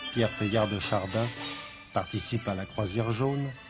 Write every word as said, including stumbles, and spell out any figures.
Pierre Teilhard de Chardin participe à la Croisière jaune.